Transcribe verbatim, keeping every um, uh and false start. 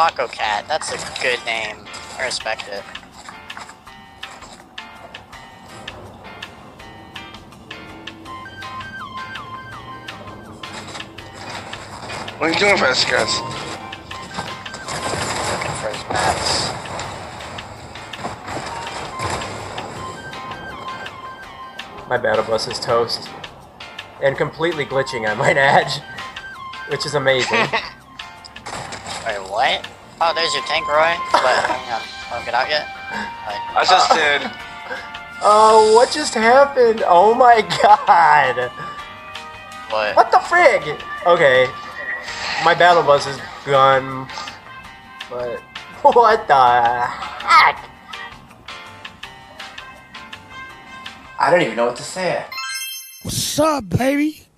Taco Cat. That's a good name. I respect it. What are you doing, fast guys? Looking for his mats. My battle bus is toast. And completely glitching, I might add. Which is amazing. Wait, what? Oh, there's your tank, Roy. But, hang on. Wanna get out yet? Like, I just uh, did. Oh, what just happened? Oh my god! what? What the frig? Okay. My battle bus is gone. But what the heck? I don't even know what to say. What's up, baby?